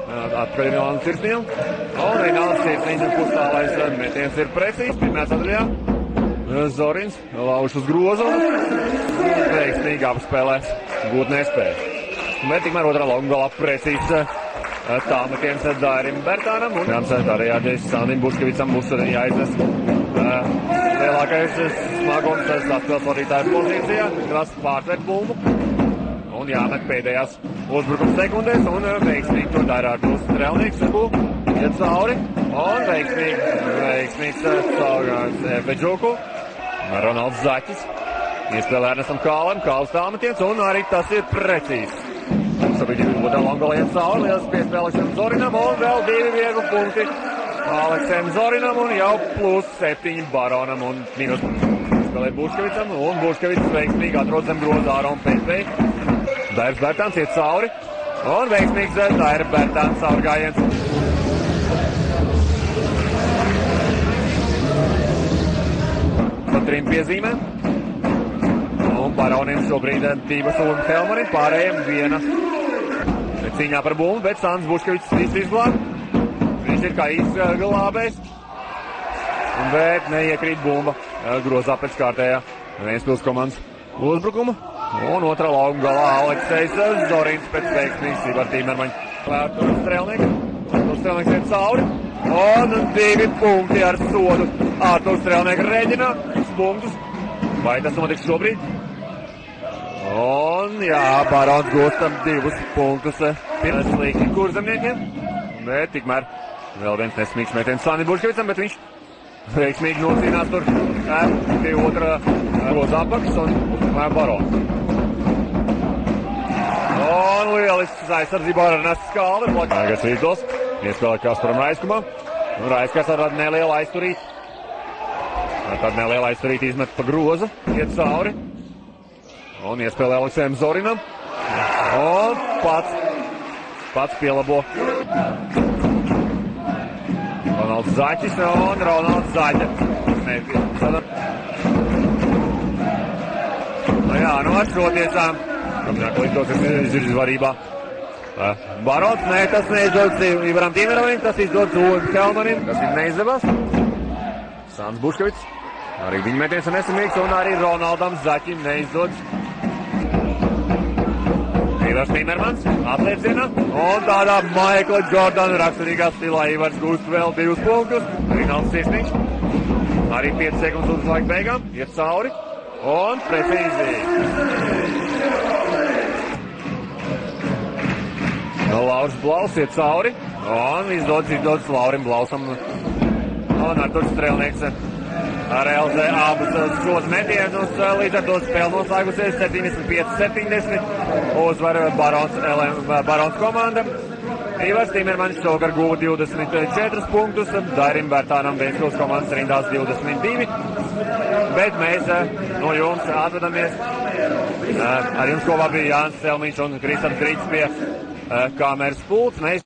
Atpakaļ Rinaldas Sirsniņam. Un Rinaldas Sirsniņam pustālais metiens ir precīzs. Pirmajā sadaļā Zorins lauž uz grozu. Veiksmīgi apspēlēs. Gūt nespēja. Bet tikmēr otrā laukuma galā precīzs tālmetiens Dairim Bērtānam. Un Jānis arī jāģēs Sandim Buškevicam būs jāiznes lielākais smagums saspēles vadītāju pozīcijā. Grās pārtvērt bumbu. Un jāmet pēdējās uzbrukuma sekundēs, un veiksmīgi to dara Artūrs Strelnieks. Iet cauri, un veiksmīgs caurgājums Bedžuku. Ronalds Zaķis iespēlē Ernestam Kālam, Kāls tālmetiens, un arī tas ir precīzs. Sabiedrība otrā laukuma iet cauri, liels piespēle Aleksam Zorinam, un vēl 2 viegli punkti Aleksam Zorinam, un jau +7 Baronam, un mīnus spēlē Buškevicam, un Buškevits veiksmīgi atrod zem groza Ārona pēcvēja. Dairis Bērtāns iet cauri, un veiksmīgs Daira Bērtāns caurgājiens. Pa 3 piezīmēm. Un Baroniem šobrīd 2 un Helmanim, pārējiem 1. Cīņā par bumbu, bet Sants Buškevits izglāb. Viņš ir kā izglābējs. Bet neiekrīt bumba grozā pēc kārtējā Ventspils komandas uzbrukuma. Un otrā laukuma galā Aleksejs Zorins pēc veiksmīgas Ivar Tīmermaņa. Artūrs Strelnieks. Artūrs Strelnieks iet cauri. Un 2 punkti ar sodu. Artūrs Strelnieks rēģina punktus. Vai tas notiks šobrīd? Un jā, Barons gūstam 2 punktus pirms slikti kurzemniekiem. Bet tikmēr vēl viens nesmīgs metiens Sandim Buškevicam, bet viņš veiksmīgi nocīnās tur pie otrā groza apakšas un uzbrukmē Barons. Un lielisks aizsardzībā ar Ernests Kāli. Tagad Vītols iespēlē Kasparam Raiskumam. Raiskars ar nelielu aizturīt. Tad nelielu aizturīt izmet pa grozu, iet cauri. Un iespēlē Aleksējam Zorinam. Un pats pielabo. Ronalds Zaķis un Ronalds Zaķa. Nu jā, nu ar šo tiesām. Kamināko izdosies izvirz varībā. Barons, nē, tas neizdodas Ivaram Tīmeravim, tas izdodas Ulim Helmanim, tas ir neizdevās. Sants Buškevits, arī viņa metiens ir nesamīgs, un arī Ronaldam Zaķim neizdodas. Ivars Tīmermans atliecienā, un tādā Maikla Jordana raksturīgā stilā Ivars gūst vēl 2 punktus. Rinalds Sirsniņš, arī 5 sekundes uz laika beigām, iet cauri, un precīzi. Lauris Blaus iet cauri, un izdodas Laurim Blausam. Un Artūrs Strelnieks realizē abus šos metienus, līdz ar to spēle noslēgusies 75-70. Uzvar Barons komanda. Ivars Tīmermanis šovakar guva 24 punktus, Dairim Bērtānam Ventspils komandas rindās 22. Bet mēs no jums atvedamies. Ar jums kopā bija Jānis Selmiņš un Kristams Grīts pie kameras pults.